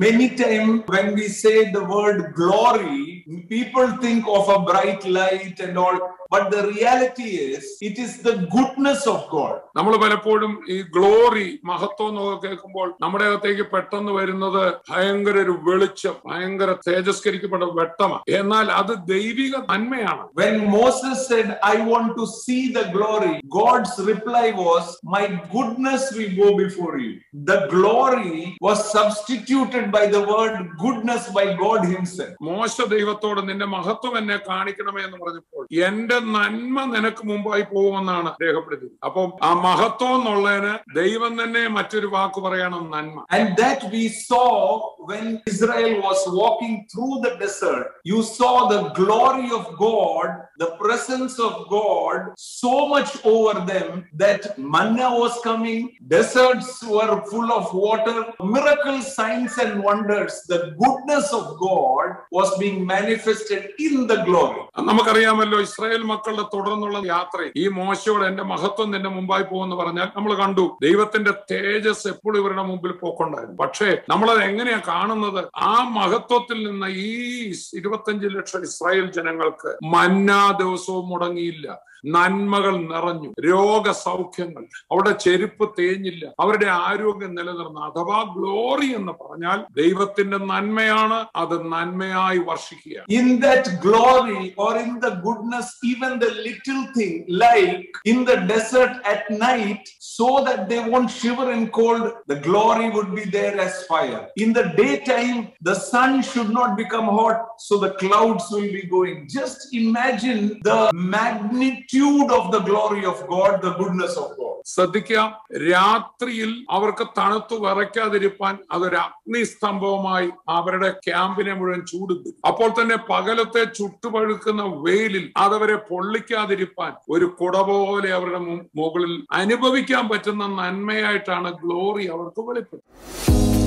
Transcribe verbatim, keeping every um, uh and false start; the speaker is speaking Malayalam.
many times when we say the word glory, people think of a bright light and all, but the reality is it is the goodness of God. നമ്മൾ പലപ്പോഴും ഈ ഗ്ലോറി, മഹത്വം എന്നൊക്കെ കേൾക്കുമ്പോൾ നമ്മുടെ അകത്തേക്ക് പെട്ടെന്ന് വരുന്നത് ഭയങ്കര ഒരു വെളിച്ചം, ഭയങ്കര തേജസ്കരിക്കപ്പെട്ട വെട്ടമാണ്. എന്നാൽ അത് ദൈവിക നന്മയാണ്. When Moses said, I want to see the glory, God's reply was, my goodness will go before you. The glory was substituted by the word goodness by God himself. മോശ ദൈവത്തോട് നിന്റെ മഹത്വം എന്നെ കാണിക്കണമേ എന്ന് പറഞ്ഞപ്പോൾ എന്റെ നന്മ നിനക്ക് മുമ്പായി പോകുമെന്നാണ് രേഖപ്പെടുത്തിയത്. അപ്പം ആ മഹത്വം എന്നുള്ളതിന് ദൈവം തന്നെ മറ്റൊരു വാക്ക് പറയണം, നന്മ. And that we saw when Israel was walking through the desert. You saw the glory of God, the presence of God so much over them that manna was coming, deserts were full of water, miracles, signs and wonders. The goodness of God was being manifested in the glory. നമുക്കറിയാമല്ലോ, ഇസ്രായേൽ മക്കളുടെ തുടർന്നുള്ള യാത്രയിൽ ഈ മോശയോട് എന്റെ മഹത്വം നിന്റെ മുമ്പായി പോകുമെന്ന് പറഞ്ഞാൽ നമ്മൾ കണ്ടു ദൈവത്തിന്റെ തേജസ് എപ്പോഴും ഇവരുടെ മുമ്പിൽ പോക്കൊണ്ടായിരുന്നു. പക്ഷേ നമ്മളത് എങ്ങനെയാ കാണുന്നത്? ആ മഹത്വത്തിൽ നിന്ന് ഈ ഇരുപത്തഞ്ച് ലക്ഷം ഇസ്രായേൽ ജനങ്ങൾക്ക് മന്നാ ദിവസവും മുടങ്ങിയില്ല. നന്മകൾ നിറഞ്ഞു, രോഗസൗഖ്യങ്ങൾ, അവിടെ ചെരുപ്പ് തേഞ്ഞില്ല, അവരുടെ ആരോഗ്യം നിലനിർന്നു. അഥവാ ഗ്ലോറി എന്ന് പറഞ്ഞാൽ ദൈവത്തിന്റെ നന്മയാണ്, അത് നന്മയായി വർഷിക്കുക. In that glory or in the goodness, even the little thing like in the desert at night, so that they won't shiver in cold, the glory would be there as fire. In the daytime, the sun should not become hot, so the clouds will be going. Just imagine the magnitude of the glory of God, the goodness of God. ശ്രദ്ധിക്കാം, രാത്രിയിൽ അവർക്ക് തണുത്തു വിറയ്ക്കാതിരിപ്പാൻ അതൊരു അഗ്നിസ്തംഭവുമായി അവരുടെ ക്യാമ്പിനെ മുഴുവൻ ചൂടുന്നു. അപ്പോൾ തന്നെ പകലത്തെ ചുട്ടുപഴുക്കുന്ന വെയിലിൽ അതവരെ പൊള്ളിക്കാതിരിപ്പാൻ ഒരു കുട പോലെ അവരുടെ മുകളിൽ അനുഭവിക്കാൻ പറ്റുന്ന നന്മയായിട്ടാണ് ഗ്ലോറി അവർക്ക് വെളിപ്പെട്ടത്.